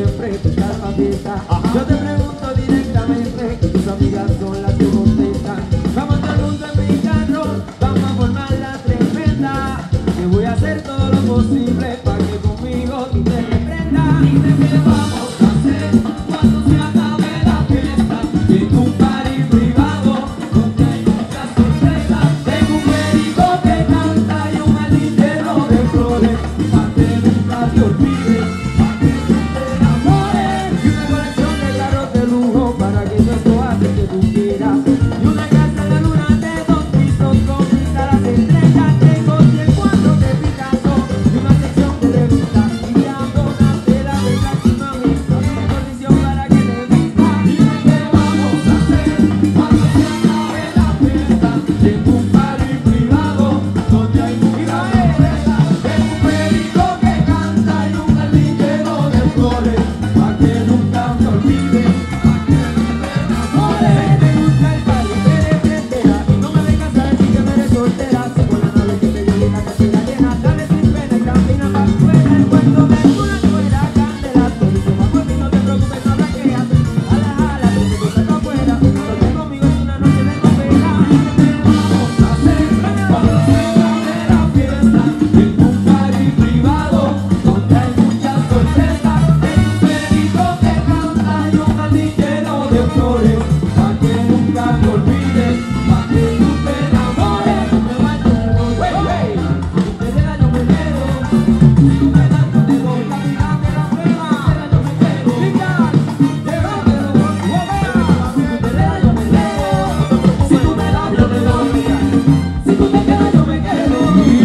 siempre estar pa' fiesta. Yo te pregunto directamente, tus amigas son las que contestan. Vamos todo el mundo en mi carro, vamos a formar la tremenda. Que voy a hacer todo lo posible para que conmigo tú te reprendas. Dime qué vamos a hacer cuando se acabe la fiesta. En un party privado donde hay muchas sorpresas. Tengo un perico que canta y un jardín lleno de flores. Pa' que nunca te olvides, pa' que tú te enamores. Y una colección de carros de lujo para que tú escojas el que tú quieras. Y una casa de luna de 2 pisos con vistas a las estrellas. Tengo 100 cuadros de Picasso y una sección de revistas. Y ando una tela de Jackie Mami a mi disposición para que te vistas. Dime qué vamos a hacer cuando se acabe la fiesta. En un party privado donde hay muchas sorpresas. Tengo un perico que canta y un jardín lleno de flores. Pa' que nunca me olvides, pa' que tú te enamores. Te gusta el baile, eres fiestera y no me vengas a decir que no eres soltera. Si por la nave que te lleve la cartera llena, dale sin pena y camina pa' fuera. El cuento de una fuera candela, todo y toma fuego y no te preocupes, no blanqueas. Jala, jala, que te gusta acá afuera. Porque conmigo es una noche de novela. ¿Qué vamos a hacer cuando se acabe la fiesta? En un party privado donde hay muchas sorpresas. Tengo un perico que canta y un jardín lleno de flores. Pa' que nunca te olvides, pa' que tú te enamores. Me baño, me doy, wey, wey. Si te deja yo me quedo. Si tú me das yo te doy. Caminante la prueba. Si te deja yo me quedo. Chica, llévatelo, si tú te dejas yo me quedo. Si tú me das yo te doy. Si tú te quedas yo me quedo.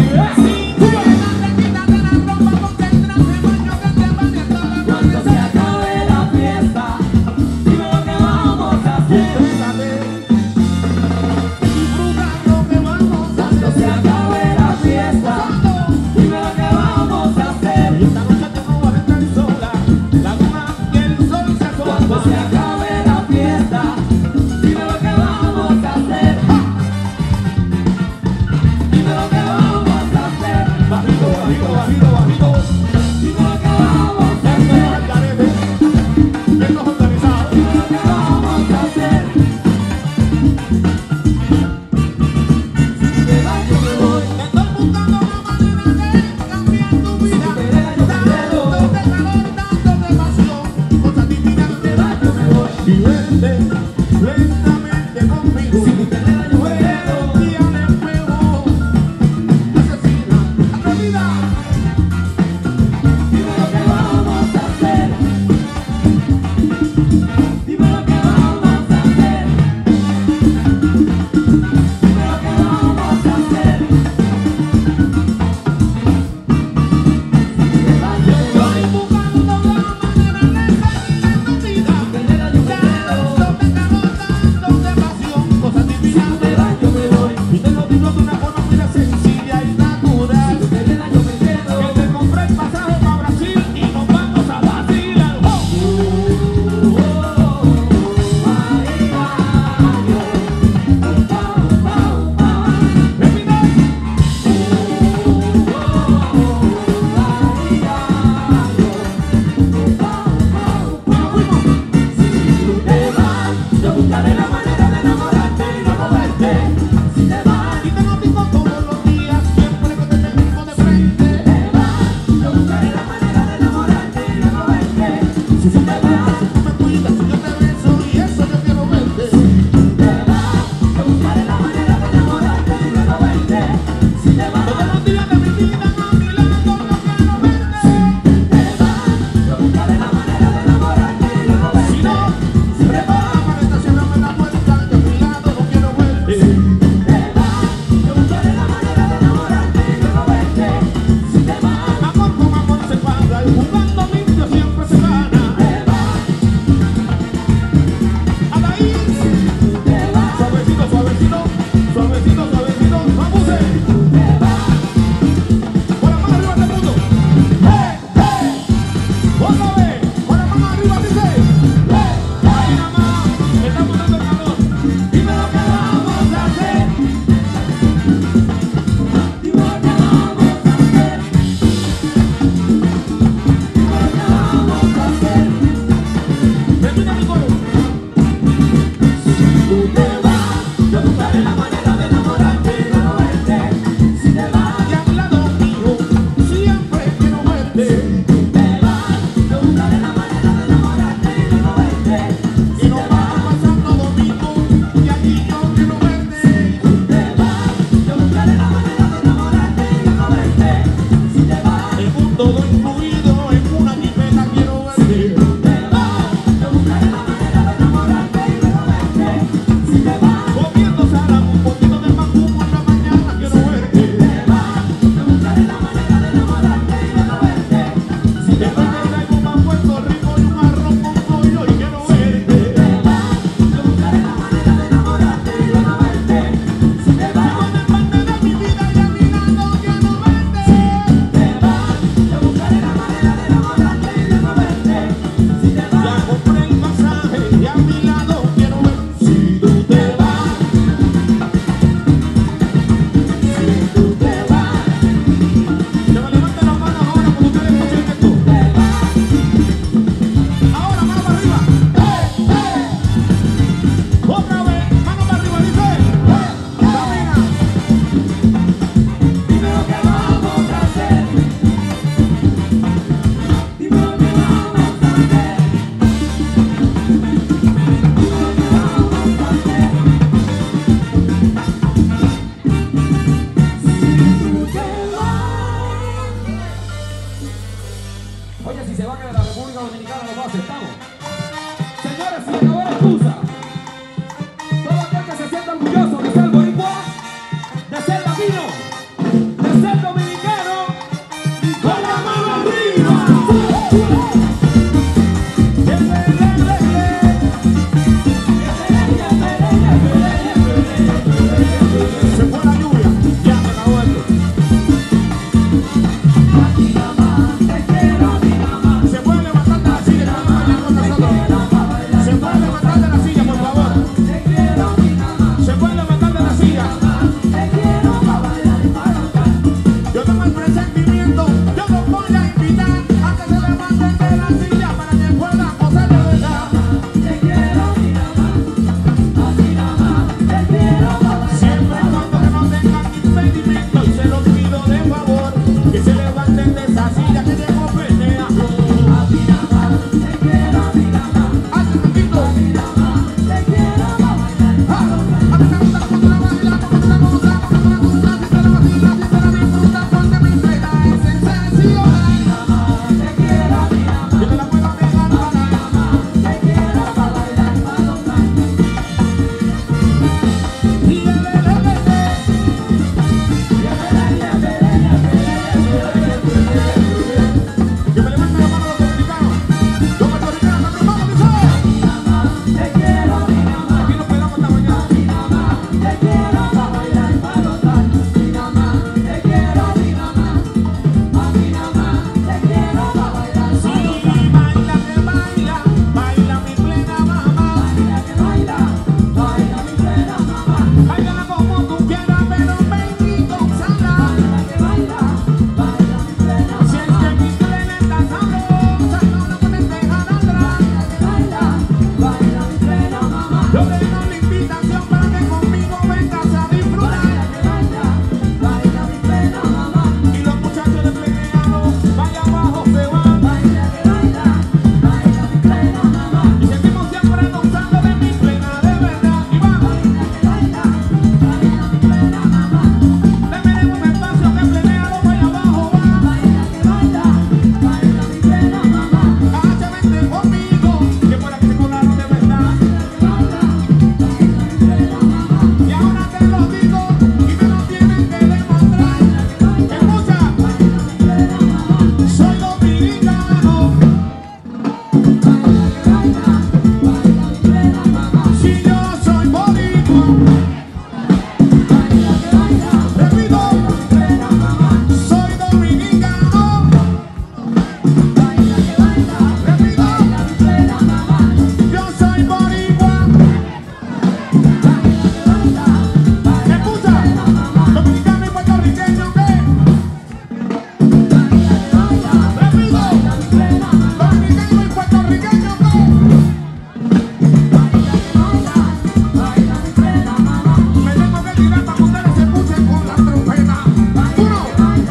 Cuando se acabe la fiesta, dime lo que vamos a hacer. Cuando se acabe la fiesta, dime lo que vamos a hacer. Cuando se acabe la fiesta, dime lo que vamos a hacer. Dime lo que vamos a hacer. Dime lo que vamos a hacer. Dime lo que vamos a hacer. Si te vas yo me voy. Si tú te dejas yo me quedo. Si te vas yo me voy. Y vente lentamente conmigo. Si tú te dejas yo me quedo. Dígame fuego, asesina, atrevida. Dime lo que vamos a hacer. Dime lo que vamos a hacer. Dime lo que vamos a hacer. Si te vas yo me voy. Buscando la manera de salir de tu vida. Si te dejas yo me quedo. Dándote calor, dándote pasión, cosas Si divinas. tú te vas yo me voy. Y te lo digo de una forma muy sencilla y natural. Si tú te dejas yo me quedo. Que te compré el pasaje para Brasil y nos vamos a vacilar. Yo buscaré la manera de enamorarte y no moverte. Si te vas, Y te lo digo todos los días, siempre que te tengo de frente. yo buscaré la manera de enamorarte y no moverte. Si tú te vas, Tú me cuidas, yo te beso y eso yo quiero verte. yo buscaré la manera de enamorarte y no moverte. Si te vas, Todos los días de mi vida a mi lado yo quiero verte. yo buscaré la manera de enamorarte y no Si moverte. no, Si te vas, prepárate, ciérrame la puerta, que a mi lado no quiero verte. yo buscaré la manera de enamorarte y no moverte. Si te vas, Amor con amor se paga y jugando limpio siempre se gana. aceptamos. Señores, si acabó la excusa, todo aquel que se sienta orgulloso de ser boricua, de ser latino, de ser dominicano, con la mano arriba. Se fue la lluvia, ya se acabó esto. Se puede levantar de la silla, con nosotros. Se puede levantar de la silla, por favor. Se puede levantar de la silla. Yo tengo el presentimiento, yo los voy a invitar a que se levanten de la silla para que puedan gozar de verdad. Siempre y cuando que no tengan impedimento, y se los pido de favor, que se levanten de esa silla que llegó pelea. Que me levanten la mano los dominicanos. Los puertorriqueños también vamos, dice. Aquí nos quedamos hasta mañana. Sí, baila que baila, baila mi plena mamá. Báilala como tú quieras, pero ven y gózala. Si es que mi plena está sabrosa, no la puedes dejar atrás. Yo te doy la invitación para que conmigo vengas a disfrutar. Y los muchachos de pleneado, vaya abajo se van. Y seguimos siempre gozando de mi plena de verdad. Y vamos, denme un espacio que pleneado vaya abajo va. Cacha, vente conmigo, que por aquí se colaron de verdad. Y ahora te lo digo y me lo tienen que demostrar. Escucha, soy dominicano. Si yo soy boricua, repito, soy dominicano. Repito, yo soy boricua. Escucha, dominicano y puertorriqueño, ¿qué? Repito, dominicano y puertorriqueño, ¿qué? Me tengo que tirar para que ustedes se escuchen con la trompeta. Uno,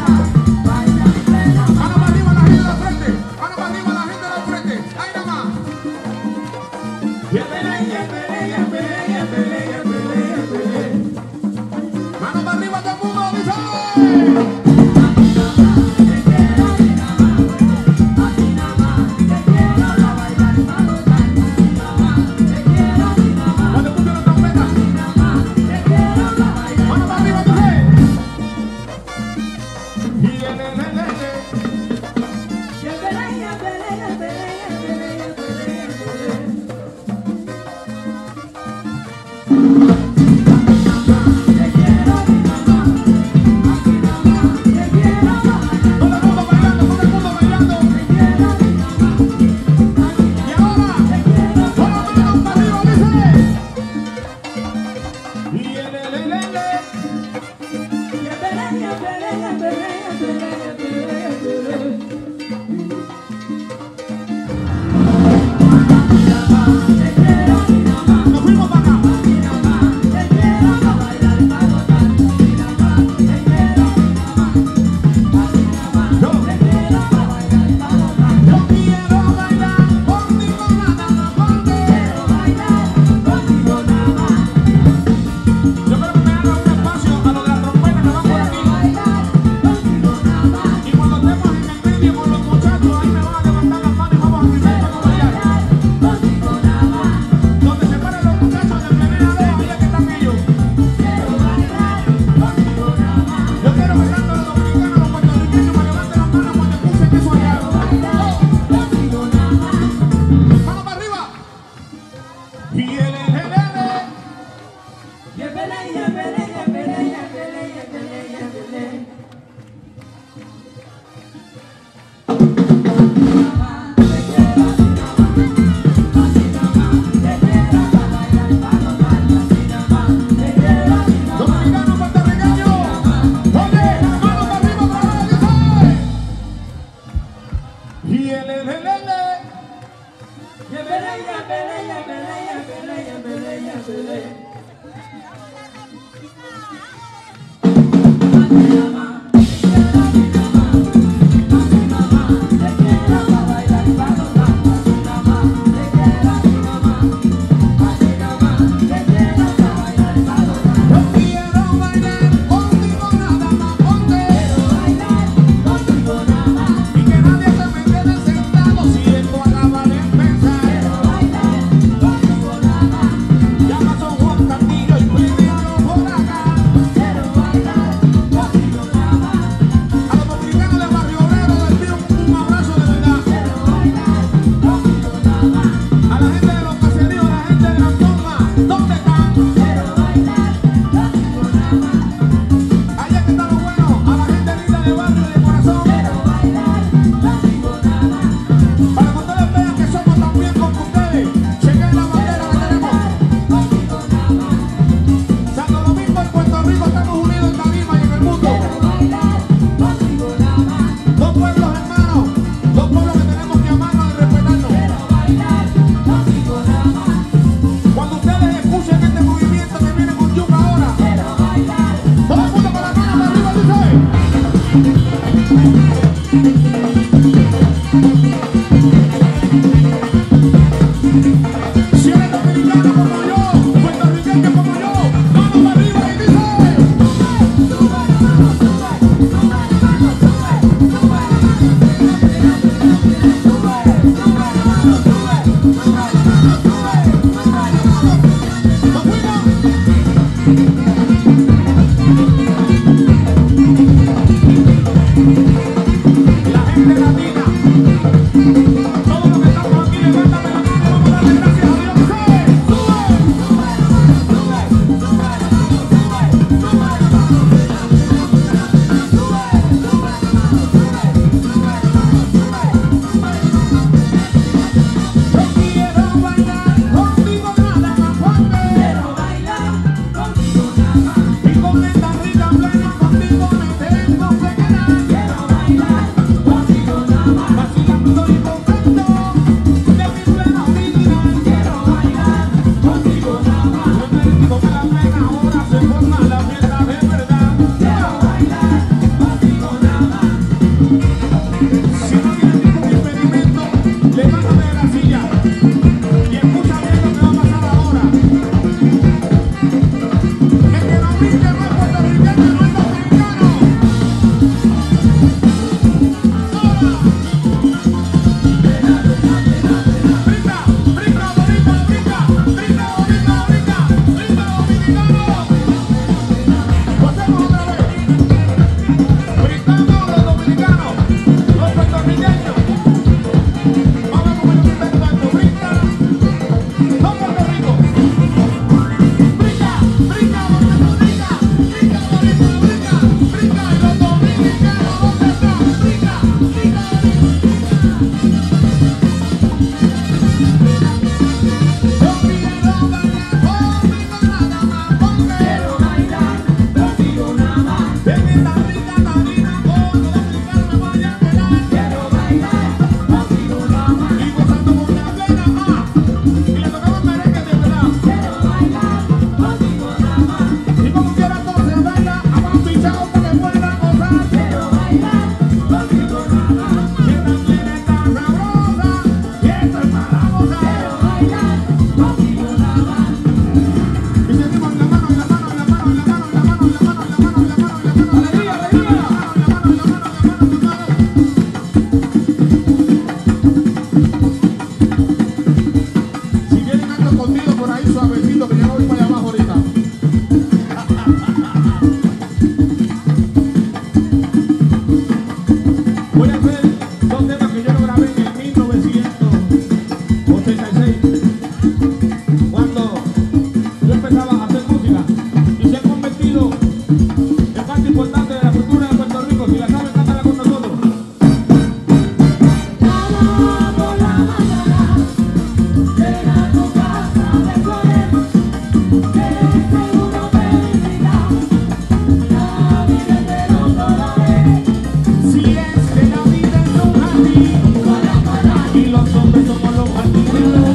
mano para arriba la gente del frente, mano para arriba la gente del frente, ahí nada más. Mano para arriba todo el mundo, dice. Cuando escuchen la trompeta, mano para arriba, dice. Y todo el mundo bailando, todo el mundo bailando. Y ahora, con las manos para arriba, dice. Y nos fuimos para acá. Y los hombres somos los partidos.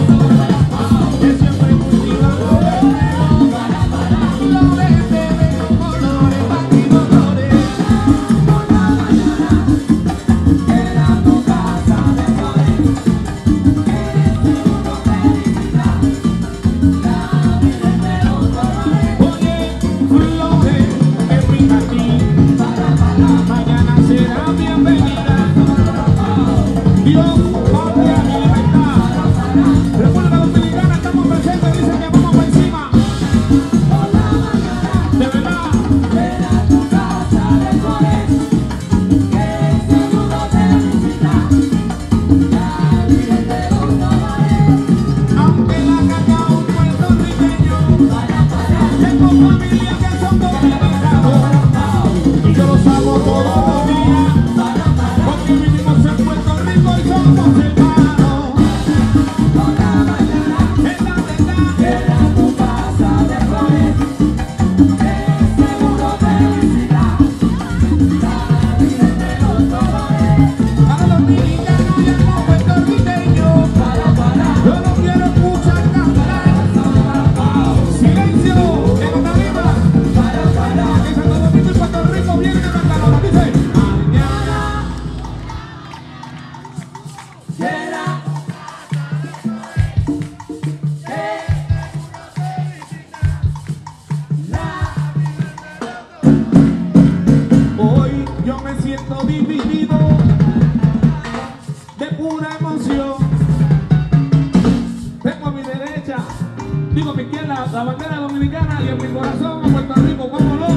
Digo, mi izquierda, la bandera dominicana y en mi corazón a Puerto Rico, como lo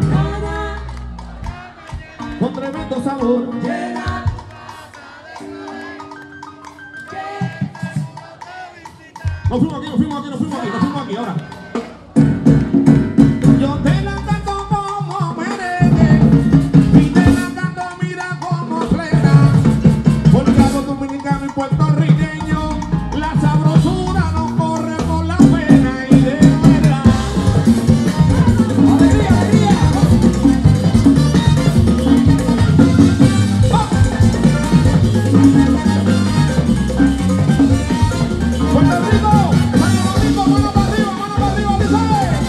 con tremendo sabor. Nos fuimos aquí, ahora. Yo te la canto como merengue y te la canto, mira como plena. Por lado dominicano y puertorriqueño, la sabrosura no corre por la pena y de verdad. ¡Alegría, alegría! ¡Oh! ¡Puerto Rico! ¡Mano para arriba, dice!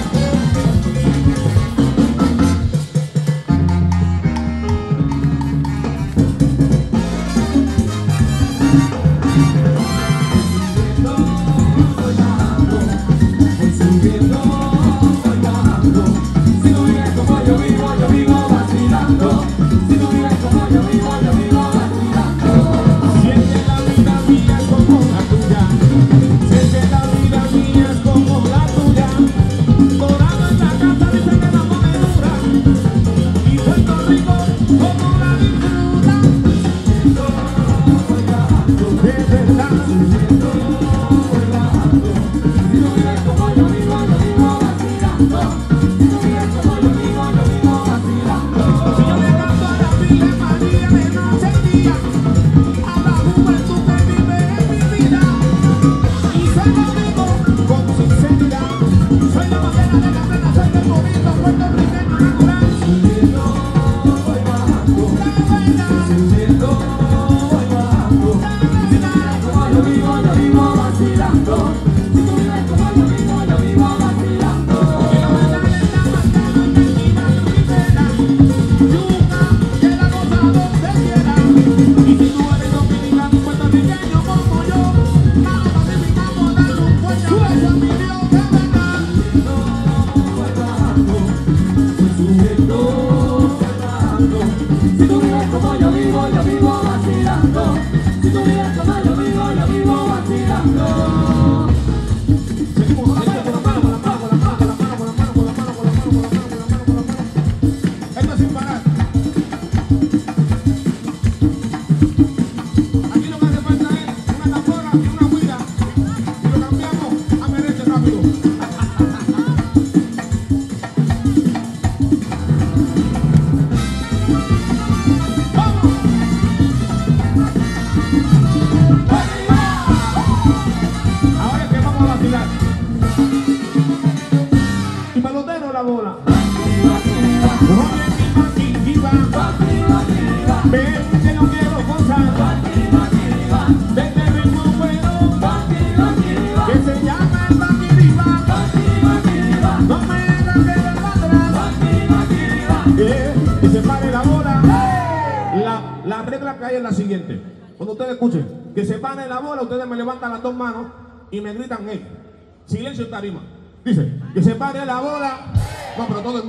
La regla que hay es la siguiente. Cuando ustedes escuchen que se pare la bola, ustedes me levantan las dos manos y me gritan hey. Silencio en tarima. Dice, que se pare la bola. No, pero todo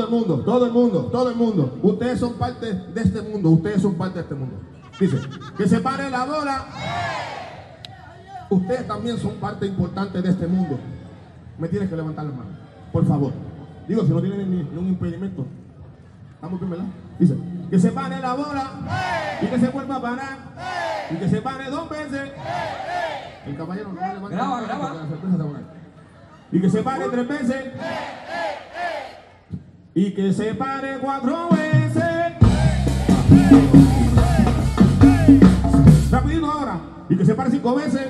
el mundo. Ustedes son parte de este mundo. Dice, que se pare la bola. Ustedes también son parte importante de este mundo. Me tienes que levantar las manos, por favor. Digo, si no tienen ni un impedimento. Estamos bien, ¿verdad? Dice, que se pare la bola y que se vuelva a parar y que se pare 2 veces. El caballero no levanta. Graba. Y que se pare 3 veces. Y que se pare 4 veces. Rapidito ahora. Y que se pare 5 veces.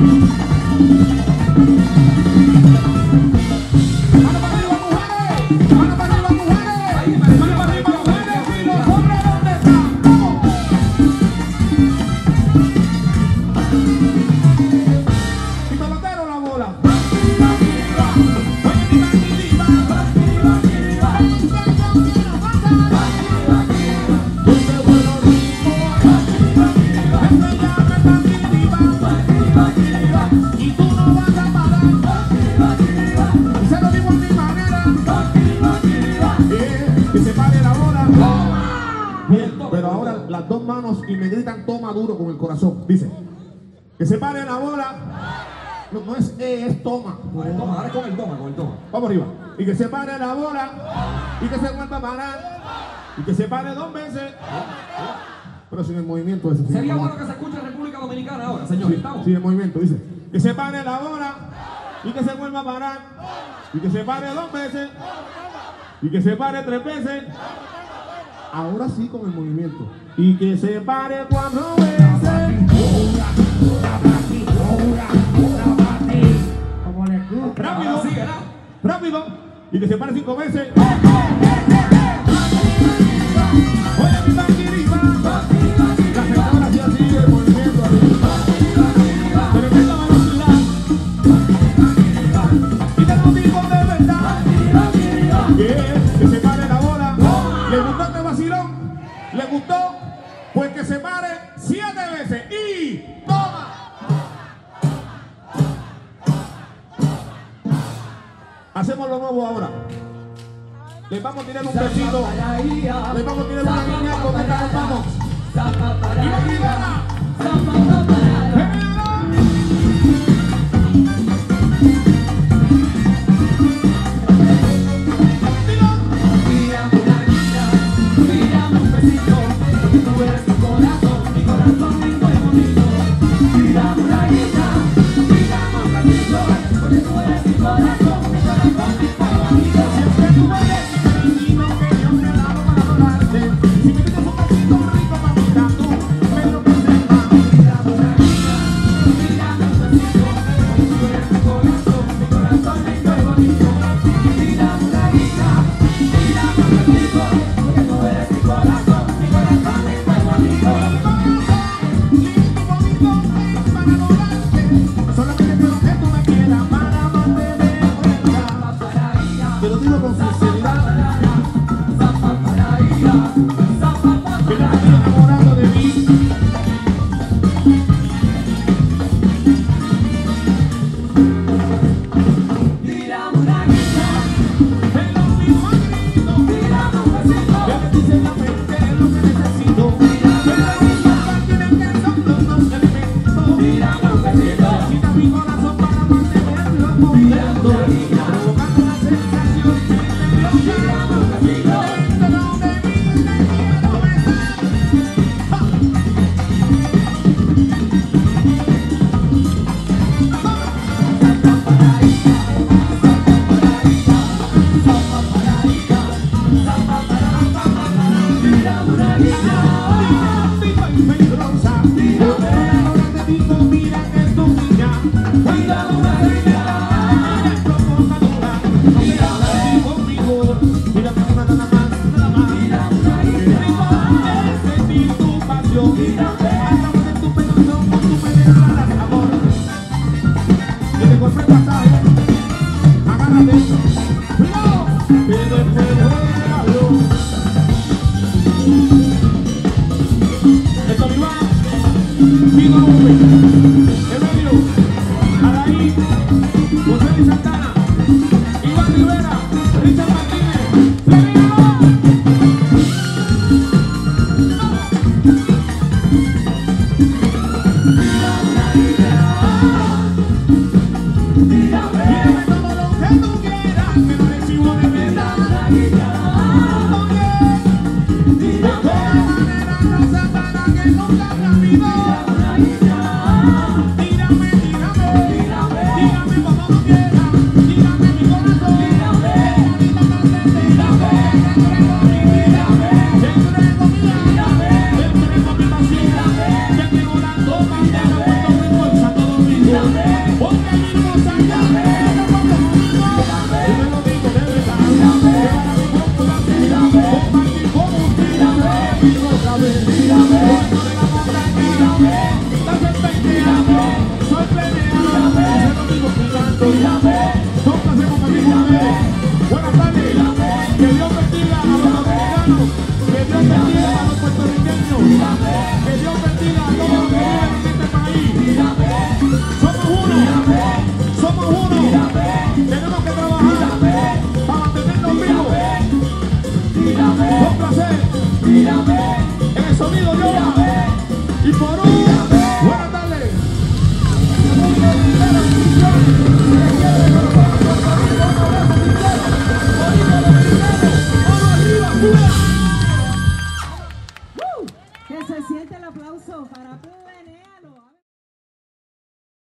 ¡Vamos, mujeres! levantar las dos manos y me gritan toma duro con el corazón. Dice, que se pare la bola. No es es toma. Con el toma, ahora con el toma, con el toma. Vamos arriba. Y que se pare la bola. Y que se vuelva a parar. Y que se pare 2 veces. Pero sin el movimiento ese. Sería bueno que se escuche en República Dominicana ahora, señor. ¿Estamos? Sin el movimiento, dice. Que se pare la bola. Y que se vuelva a parar. Y que se pare 2 veces. Y que se pare 3 veces. Ahora sí con el movimiento. Y que se pare 4 veces. Como le gusta. Rápido. Sí, ¿verdad? Rápido. Y que se pare 5 veces. Oye, mi banquiriba. La señora sí así el movimiento. Tremenda velocidad. Y te lo digo de verdad. Que se pare la bola. ¿Le gustó este vacilón? ¿Le gustó? Pues que se pare 7 veces. Y toma. Hacemos lo nuevo ahora. Les vamos a tirar un besito. Les vamos a tirar una guiña con esta nos vamos. ¡Iván Rivera! Que se siente el aplauso para